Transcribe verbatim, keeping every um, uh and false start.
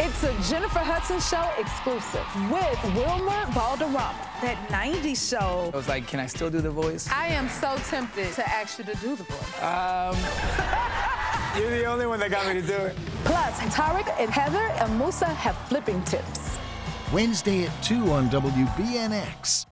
It's a Jennifer Hudson Show exclusive with Wilmer Valderrama. That nineties show. I was like, can I still do the voice? I am so tempted to ask you to do the voice. Um, you're the only one that got me to do it. Plus, Tarek and Heather and Moussa have flipping tips. Wednesday at two on W B N X.